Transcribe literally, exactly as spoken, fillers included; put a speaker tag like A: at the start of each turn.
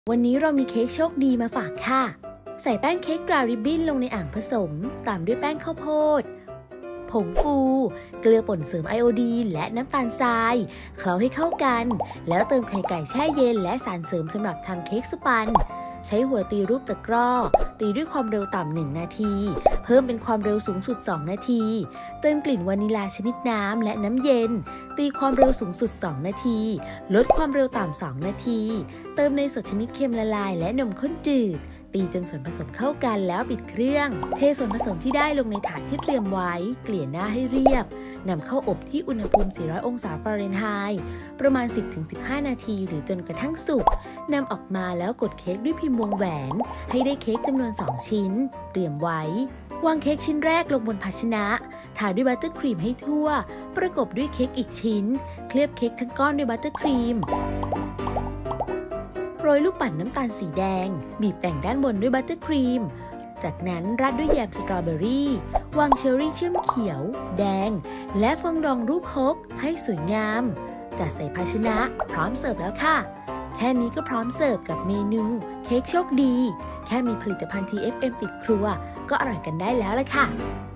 A: วันนี้เรามีเค้กโชคดีมาฝากค่ะใส่แป้งเค้กดรายริบบิ้นลงในอ่างผสมตามด้วยแป้งข้าวโพดผงฟูเกลือป่นเสริมไอโอดีนและน้ำตาลทรายเคล้าให้เข้ากันแล้วเติมไข่ไก่แช่เย็นและสารเสริมสำหรับทำเค้กสปันใช้หัวตีรูปตะกร้อตีด้วยความเร็วต่ำหนึ่งนาทีเพิ่มเป็นความเร็วสูงสุดสองนาทีเติมกลิ่นวานิลาชนิดน้ำและน้ำเย็นตีความเร็วสูงสุดสองนาทีลดความเร็วต่ำสองนาทีเติมเนยสดชนิดเค็มละลายและนมข้นจืดตีจนส่วนผสมเข้ากันแล้วปิดเครื่องเทส่วนผสมที่ได้ลงในถาดที่เตรียมไว้เกลี่ยหน้าให้เรียบนำเข้าอบที่อุณหภูมิสี่ร้อยองศาฟาเรนไฮต์ประมาณ สิบถึงสิบห้า นาทีหรือจนกระทั่งสุกนำออกมาแล้วกดเค้กด้วยพิมพ์วงแหวนให้ได้เค้กจำนวนสองชิ้นเตรียมไว้วางเค้กชิ้นแรกลงบนภาชนะทาด้วยบัตเตอร์ครีมให้ทั่วประกบด้วยเค้กอีกชิ้นเคลือบเค้กทั้งก้อนด้วยบัตเตอร์ครีมโรยลูกปั่นน้ำตาลสีแดงบีบแต่งด้านบนด้วยบัตเตอร์ครีมจากนั้นราดด้วยแยมสตรอเบอรี่วางเชอร์รี่เชื่อมเขียวแดงและฟองดองรูปฮกให้สวยงามจัดใส่ภาชนะพร้อมเสิร์ฟแล้วค่ะแค่นี้ก็พร้อมเสิร์ฟกับเมนูเค้กโชคดีแค่มีผลิตภัณฑ์ ที เอฟ เอ็ม ติดครัวก็อร่อยกันได้แล้วล่ะค่ะ